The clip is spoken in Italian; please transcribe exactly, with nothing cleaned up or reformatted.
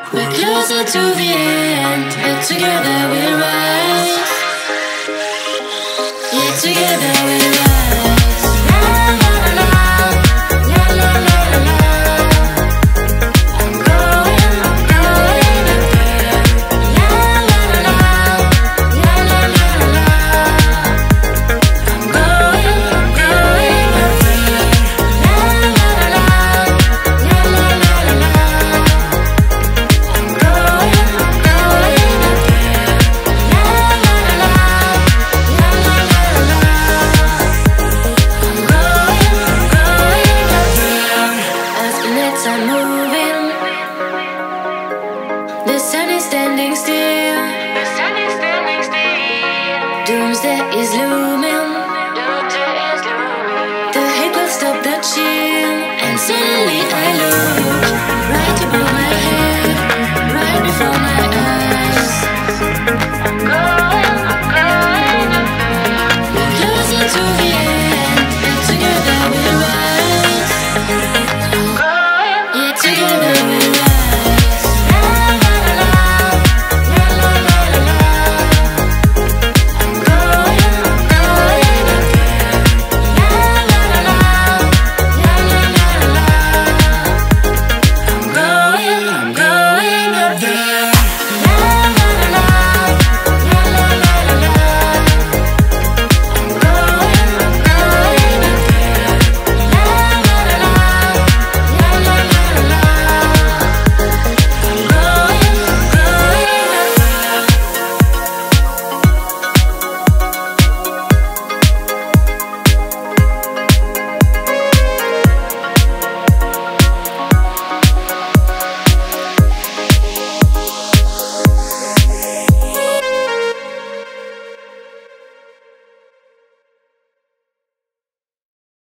We're closer to the end, but together we'll rise. Yeah, together we'll rise. La la la la, la la la la la. I'm going, I'm going up there. La la la la, la la la la la. I'm going, I'm going up there. La la la la, la la la la la. I'm going, I'm going up there. La la la la, la la la la la. I'm going, I'm going up there. As the minutes are moving, the sun is standing still.